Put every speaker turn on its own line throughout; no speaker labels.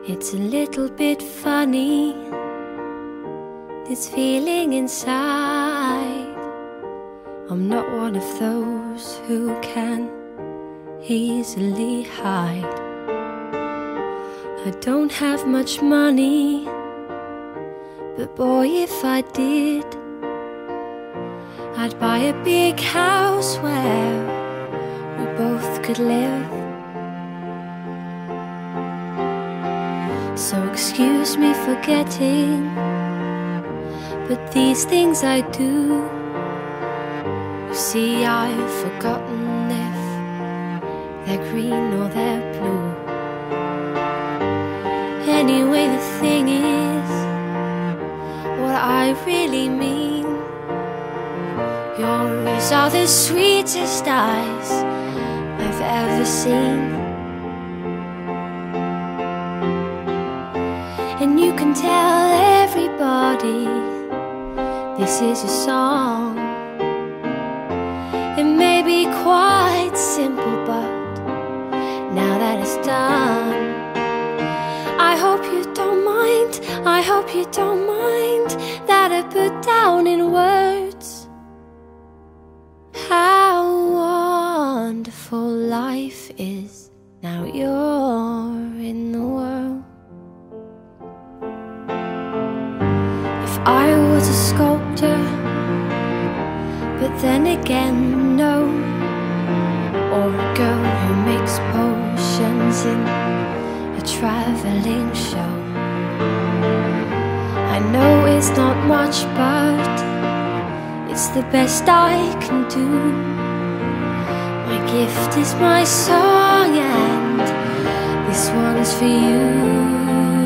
It's a little bit funny, this feeling inside. I'm not one of those who can easily hide. I don't have much money, but boy, if I did, I'd buy a big house where we both could live. So excuse me for getting, but these things I do. You see, I've forgotten if they're green or they're blue. Anyway, the thing is, what I really mean, your eyes are the sweetest eyes I've ever seen. And you can tell everybody this is a song. It may be quite simple, but now that it's done, I hope you don't mind, I hope you don't mind that I put down in words how wonderful life is now you're in the world. If I was a sculptor, but then again no, or a girl who makes potions in a traveling show. I know it's not much, but it's the best I can do. My gift is my song, and this one's for you.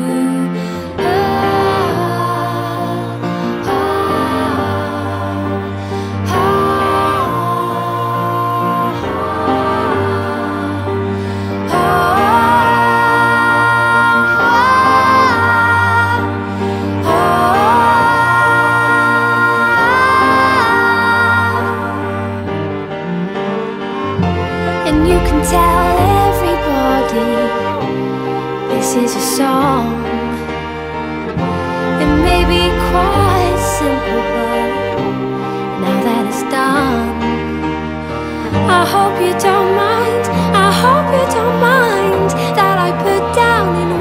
And you can tell everybody this is a song. It may be quite simple, but now that it's done, I hope you don't mind, I hope you don't mind that I put down in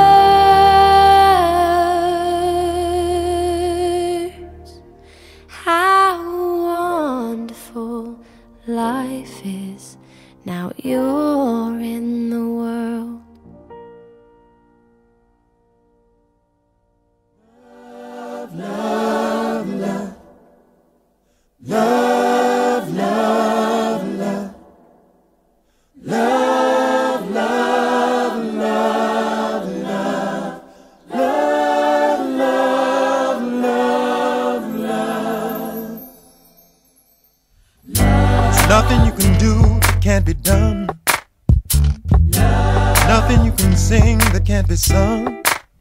words how wonderful life is now you're in the world.
Love, love, love, love, love, love, love, love, love, love, love, love, love. There's nothing you can do that can't be done. Nothing you can sing that can't be sung.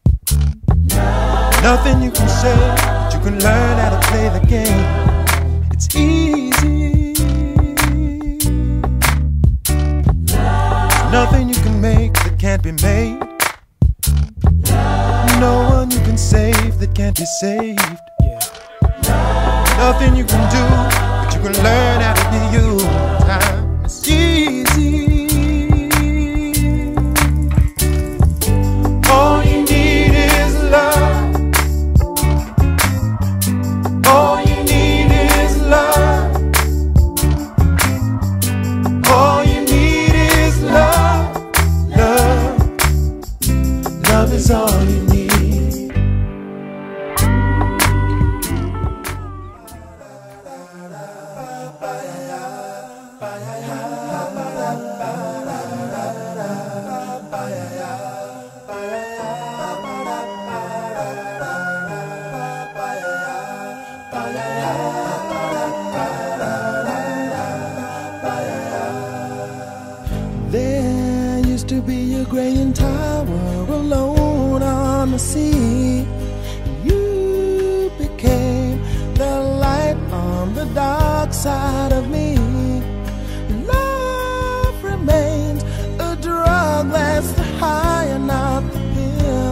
Nothing you can say that you can learn how to play the game. It's easy. There's nothing you can make that can't be made. No one you can save that can't be saved. Nothing you can do, but you can learn how to be you. Time is easy. All you need is love. All you need is love. All you need is love. Love. Love is all you need. There used to be a graying tower alone on the sea. You became the light on the dark side of me. Love remains a drug that's the high and not the pill.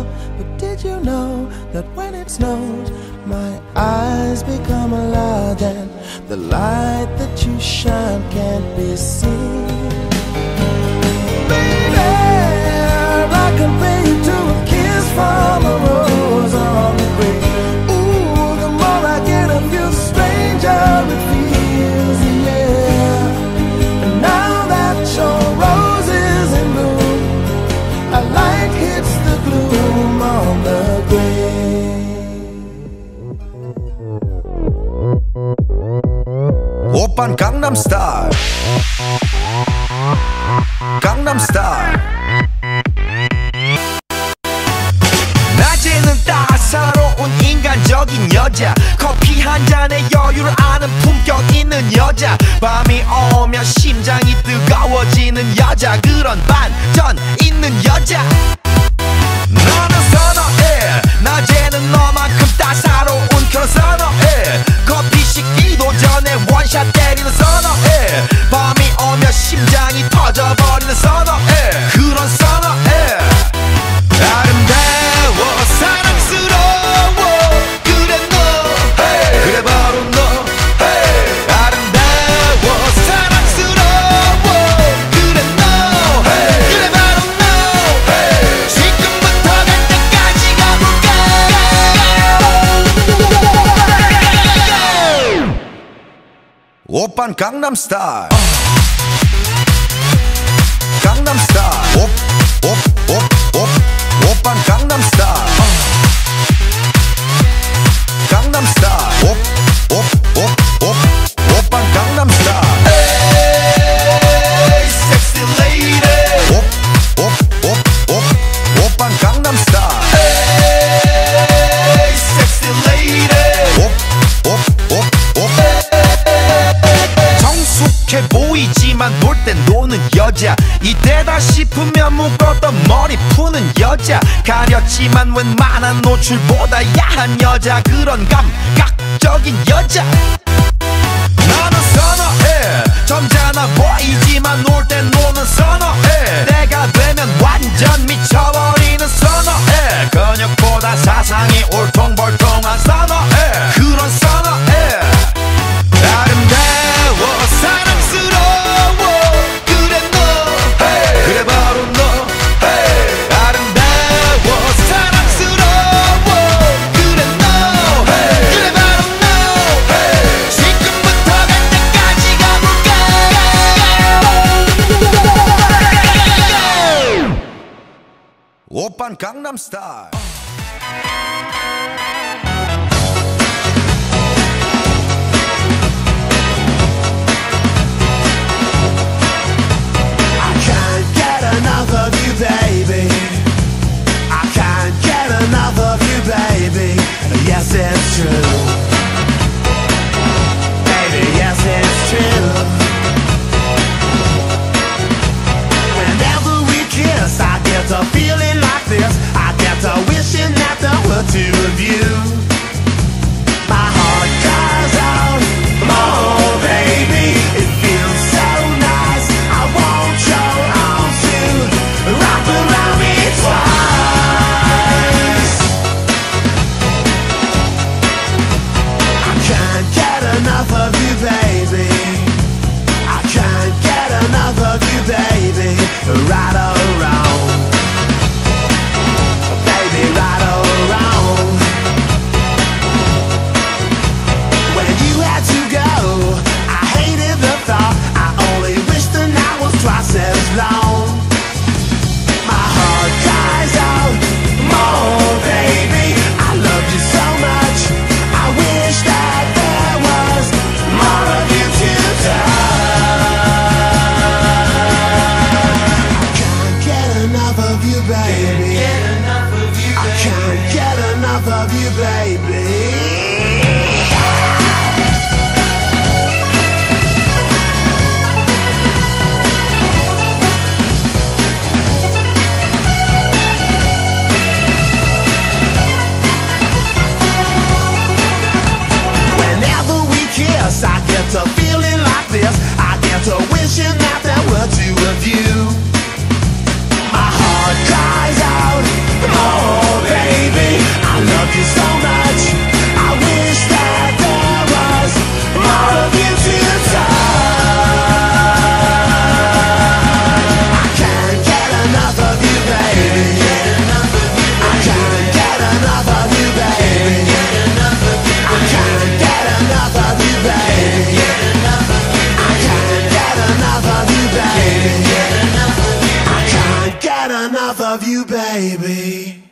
that when it snows, my eyes become a lot, and the light that you shine can't be seen. Baby, I compare you to a kiss from a rose on the grave. Ooh, the more I get of you, the stranger it feels, yeah. And now that your rose is in bloom, a light hits the gloom on the grave.
오빤 강남스타일 강남스타일 낮에는 따사로운 인간적인 여자 커피 한 잔에 여유를 아는 품격 있는 여자 밤이 오면 심장이 뜨거워지는 여자 그런 반전 있는 여자 너는 선호해 낮에는 너만큼 따사로운 그런 선호해 커피 식기도 전에 원샷 때리는 선호해 밤이 오면 심장이 터져버리는 선호해 그런 선호해 아름다워 사랑스러워 그래 너 hey. 그래 바로 너 hey. 아름다워 사랑스러워 그래 너 hey. 그래 바로 너 hey. 지금부터 갈 때까지 가볼까 오빤 강남스타일 강남스타일 오빤 강남스타일 강남스타일 오빤 강남스타일 에이 섹시 레이디 오빤 강남스타일 에이 섹시 레이디 정숙해 보이지만 놀 땐 노는 여자 이때다 싶으면 묶었던 머리 푸는 여자 가렸지만 웬만한 노출보다 야한 여자 그런 감각적인 여자 나는 선호해 점잖아 보이지만 놀 땐 노는 선호해 내가 되면 완전 미쳐버리는 선호해 근육보다 사상이 울퉁불퉁한 선호해 그런 선호해 아름다워 사랑스러워 그래 너 hey. 그래 바로 너 hey. 아름다워 사랑스러워 그래 너 hey. 그래 바로 너 hey. 지금부터 갈 때까지 가볼까 오빤 강남스타일
Enough of you, baby. I can't get enough of you, baby. Yes, it's true. Baby, yes, it's true. Whenever we kiss, I get a feeling like this. I get a wishing that there were two of you. My heart cries out, oh, baby. It feels so nice. I want your arms to wrap around me twice. I can't get enough of you, baby. I can't get enough of you, baby. Right or wrong, baby, right or wrong. When you had to go, I hated the thought. I only wish the night was twice as long. My heart cries out, more, baby. I love you so much. I wish that there was more of you to touch. I can't get enough of you, baby. I can't get enough of you, baby. love you, baby.